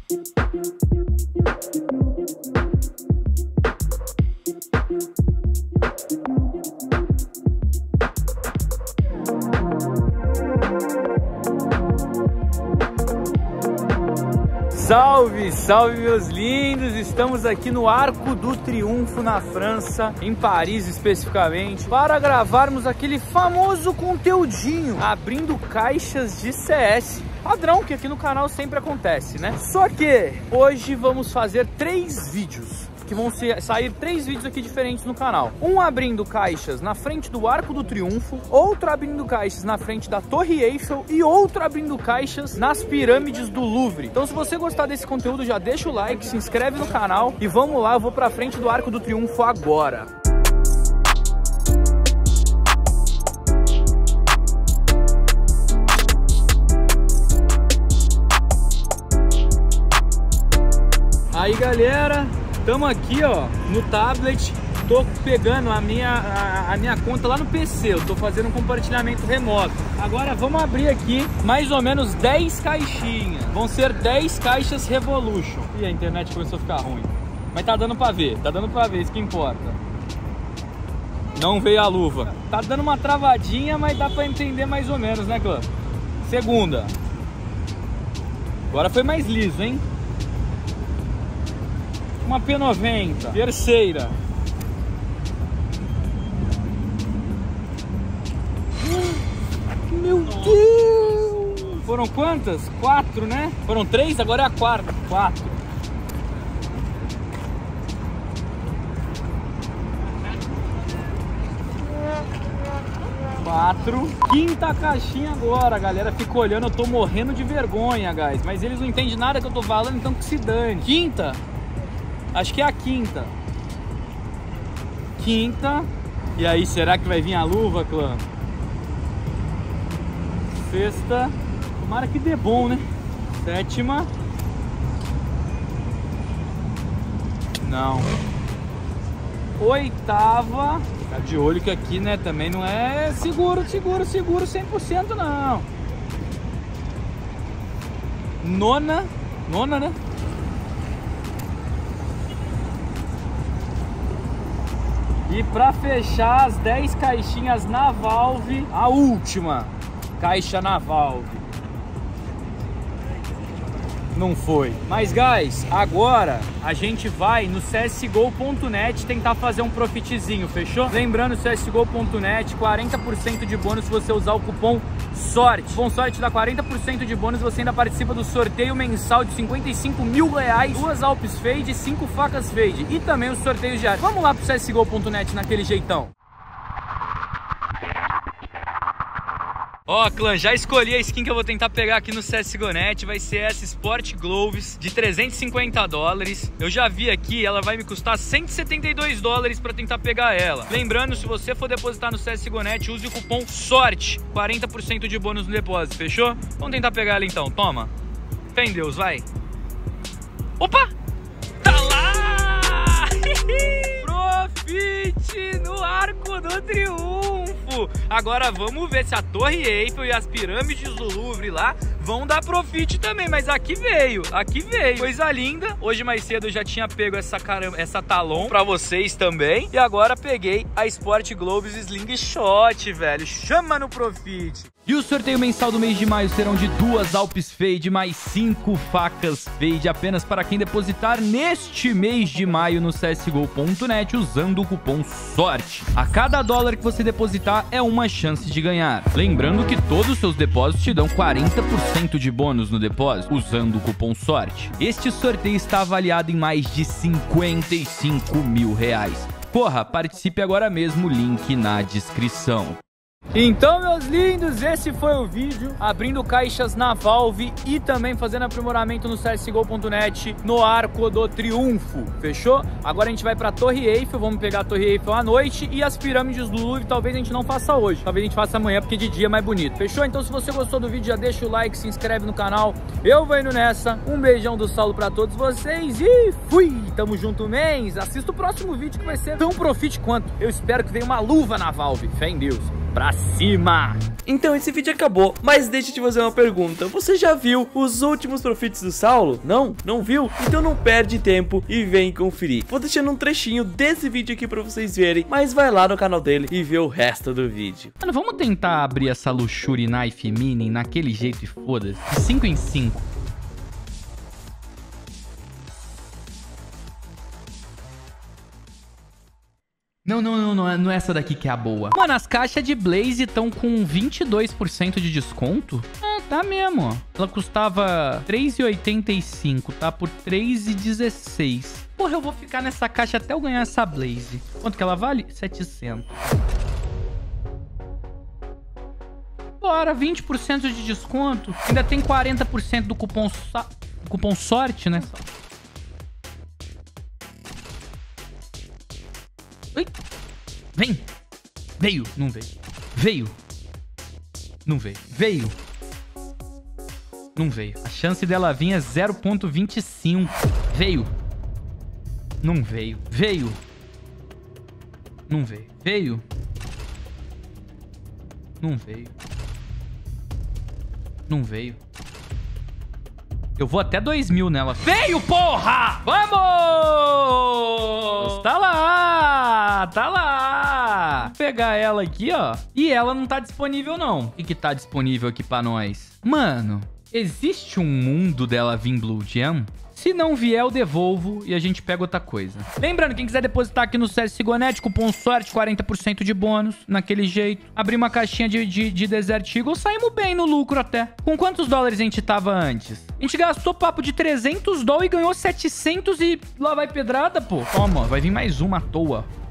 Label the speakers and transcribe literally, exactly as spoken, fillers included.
Speaker 1: Salve, salve meus lindos! Estamos aqui no Arco do Triunfo na França, em Paris especificamente, para gravarmos aquele famoso conteúdinho, abrindo caixas de C S. Padrão que aqui no canal sempre acontece, né? Só que hoje vamos fazer três vídeos. Que vão ser, sair três vídeos aqui diferentes no canal. Um abrindo caixas na frente do Arco do Triunfo, outro abrindo caixas na frente da Torre Eiffel e outro abrindo caixas nas pirâmides do Louvre. Então se você gostar desse conteúdo, já deixa o like, se inscreve no canal e vamos lá, eu vou pra frente do Arco do Triunfo agora. Aí galera, estamos aqui ó, no tablet, tô pegando a minha, a, a minha conta lá no P C, eu tô fazendo um compartilhamento remoto. Agora vamos abrir aqui mais ou menos dez caixinhas, vão ser dez caixas Revolution. E a internet começou a ficar ruim, mas tá dando pra ver, tá dando pra ver, isso que importa. Não veio a luva, tá dando uma travadinha, mas dá pra entender mais ou menos, né clã? Segunda, agora foi mais liso, hein? Uma P noventa, terceira. Meu Deus! Foram quantas? Quatro, né? Foram três, agora é a quarta. Quatro. Quatro. Quinta caixinha agora, a galera fica olhando, eu tô morrendo de vergonha, guys. Mas eles não entendem nada que eu tô falando, então que se dane. Quinta. Acho que é a quinta. Quinta. E aí, será que vai vir a luva, clã? Sexta. Tomara que dê bom, né? Sétima. Não. Oitava. Fica de olho que aqui, né, também não é seguro, seguro, seguro cem por cento não. Nona. Nona, né? E para fechar as dez caixinhas na Valve, a última caixa na Valve. Não foi. Mas, guys, agora a gente vai no C S G O ponto net tentar fazer um profitzinho, fechou? Lembrando, C S G O ponto net, quarenta por cento de bônus se você usar o cupom SORTE. Com sorte dá quarenta por cento de bônus, você ainda participa do sorteio mensal de cinquenta e cinco mil reais, duas Alpes Fade e cinco facas Fade. E também os sorteios diários. Vamos lá pro C S G O ponto net naquele jeitão. Ó, oh, clã, já escolhi a skin que eu vou tentar pegar aqui no C S G O ponto net, vai ser essa Sport Gloves de trezentos e cinquenta dólares. Eu já vi aqui, ela vai me custar cento e setenta e dois dólares para tentar pegar ela. Lembrando, se você for depositar no C S G O ponto net, use o cupom SORTE, quarenta por cento de bônus no depósito, fechou? Vamos tentar pegar ela então, toma. Fé em Deus, vai. Opa! Tá lá! Profite no Arco do Triunfo! Agora vamos ver se a Torre Eiffel e as pirâmides do Louvre lá vão dar profit também, mas aqui veio, aqui veio. Coisa linda. Hoje mais cedo eu já tinha pego essa, caramba, essa Talon pra vocês também. E agora peguei a Sport Gloves Slingshot, velho. Chama no profit. E o sorteio mensal do mês de maio serão de duas Alpes Fade mais cinco facas Fade apenas para quem depositar neste mês de maio no C S G O ponto net usando o cupom SORTE. A cada dólar que você depositar é uma chance de ganhar. Lembrando que todos os seus depósitos te dão quarenta por cento de bônus no depósito usando o cupom SORTE. Este sorteio está avaliado em mais de cinquenta e cinco mil reais. Corra, participe agora mesmo, link na descrição. Então, meus lindos, esse foi o vídeo abrindo caixas na Valve e também fazendo aprimoramento no C S G O ponto net no Arco do Triunfo, fechou? Agora a gente vai pra Torre Eiffel, vamos pegar a Torre Eiffel à noite e as pirâmides do Louvre talvez a gente não faça hoje, talvez a gente faça amanhã porque de dia é mais bonito, fechou? Então se você gostou do vídeo já deixa o like, se inscreve no canal, eu vou indo nessa, um beijão do Saulo pra todos vocês e fui! Tamo junto, mens! Assista o próximo vídeo que vai ser tão profit quanto, eu espero que venha uma luva na Valve, fé em Deus! Pra cima!
Speaker 2: Então esse vídeo acabou, mas deixa eu te fazer uma pergunta. Você já viu os últimos Profits do Saulo? Não? Não viu? Então não perde tempo e vem conferir. Vou deixando um trechinho desse vídeo aqui pra vocês verem, mas vai lá no canal dele e vê o resto do vídeo.
Speaker 1: Mano, vamos tentar abrir essa Luxury Knife Mini naquele jeito e foda-se. cinco em cinco. Não, não, não, não é, não é essa daqui que é a boa. Mano, as caixas de Blaze estão com vinte e dois por cento de desconto. Ah, tá mesmo, ó. Ela custava três reais e oitenta e cinco, tá por três reais e dezesseis. Porra, eu vou ficar nessa caixa até eu ganhar essa Blaze. Quanto que ela vale? setecentos. Bora, vinte por cento de desconto. Ainda tem quarenta por cento do cupom, so... cupom sorte, né? Oi. Vem. Veio. Não veio. Veio. Não veio. Veio. Não veio. A chance dela vir é zero ponto vinte e cinco. Veio. Não veio. Veio. Não veio. Veio. Não veio. Não veio. Eu vou até dois mil nela. Veio, porra! Vamos! Tá lá! Tá lá! Vou pegar ela aqui, ó. E ela não tá disponível, não. O que que tá disponível aqui pra nós? Mano, existe um mundo dela vir Blue Gem? Se não vier, eu devolvo e a gente pega outra coisa. Lembrando, quem quiser depositar aqui no C S Gonet, cupom sorte, quarenta por cento de bônus, naquele jeito. Abrir uma caixinha de, de, de Desert Eagle, saímos bem no lucro até. Com quantos dólares a gente tava antes? A gente gastou papo de trezentos dólares e ganhou setecentos e lá vai pedrada, pô. Toma, vai vir mais uma à toa.